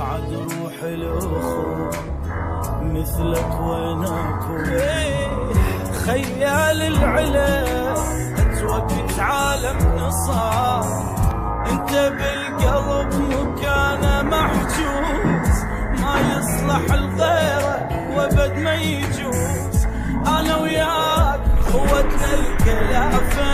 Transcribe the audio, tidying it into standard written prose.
بعد روح الاخو مثلك وينكم؟ خيال العلا اتوقت عالم نصاب، انت بالقلب مكانه محجوز، ما يصلح لغيرك وابد ما يجوز. انا وياك قوتنا الكلافه